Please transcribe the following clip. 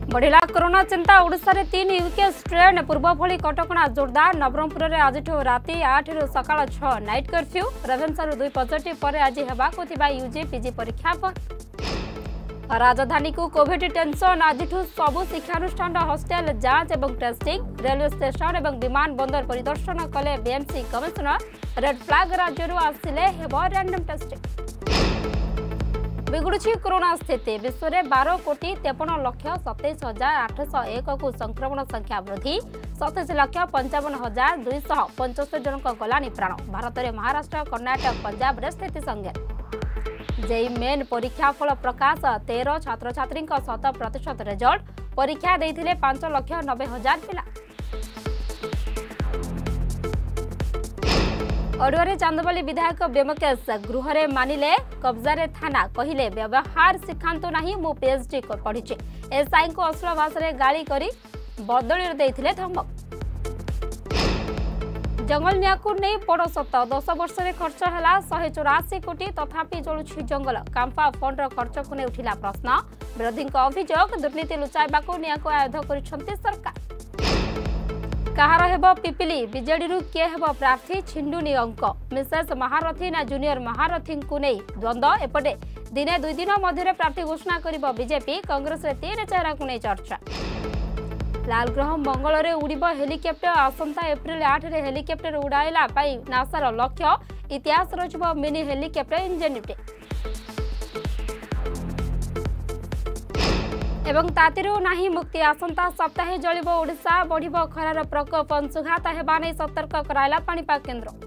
बढ़िला corona चिंता ओडिशा रे 3 UK strain पूर्व भली कटकणा जोरदार नवरंगपुर रे आज राति 8 रु सकाळ 6 नाइट कर्फ्यू रेवेन्सा रो 2 पॉजिटिव पर आज हेबाको थिबा यूजी पीजी परीक्षा पर राजधानी को कोविड टेंशन आज सबु शिक्षानुष्ठान हॉस्टेल जांच एवं टेस्टिंग रेलवे स्टेशन एवं विमान बंदर परिदर्शन कले बीएमसी कमिशनर रेड फ्लैग राज्य आसिले हेब रैंडम टेस्टिंग बिगुड़ी कोरोना स्थिति विश्व में 12,53,27,801 को संक्रमण संख्या वृद्धि 27,55,275 जन गलानी प्राण भारत में महाराष्ट्र कर्णाटक पंजाब रे स्थिति संगे जेई मेन परीक्षा फल प्रकाश 13 छात्र छात्री 100% रिजल्ट परीक्षा देथिले 5,90,000 पिला ओडिया चांदबाली विधायक ब्योमकेश गृह रे मानिले कब्जा थाना कहले व्यवहार शिखांतु नहीं मु पीएचडी पढ़ी एसआई को अश्लील भाषा गाली करी बदली देथिले धमक जंगल न्या को नहीं बड़ सत 10 वर्ष में खर्च है 184 कोटी तथापि जलुछि जंगल कांपा फंड खर्च को नहीं उठिला प्रश्न विरोधी अभियोग दुर्नीति लुचाइबा को न्या को आयुध करिसंती सरकार कहार हेबो पिपिली बीजेडी किए हेबो प्रार्थी छिंडुनी अंक मिसेस महारथी ना जूनियर महारथी को नहीं द्वंद्व एपटे दिने 2 दिन मध्य प्रार्थी घोषणा करिबो बीजेपी कांग्रेस रे 3 चेहरा को नहीं चर्चा लालग्रह मंगल रे उड़िबो हेलिकॉप्टर आसंता एप्रिल 8 रे हेलिकॉप्टर उड़ाइला पाई नासार लक्ष्य इतिहास रचिबो मिनी हेलिकॉप्टर इंजेनिटी एवं तातिरू नाही मुक्ति आसंता सप्ताहे जलिबो ओडिशा बढ़िबो खरार प्रकोप अंशुघात हेबा नै सतर्क कराइला पाणीपाग केन्द्र।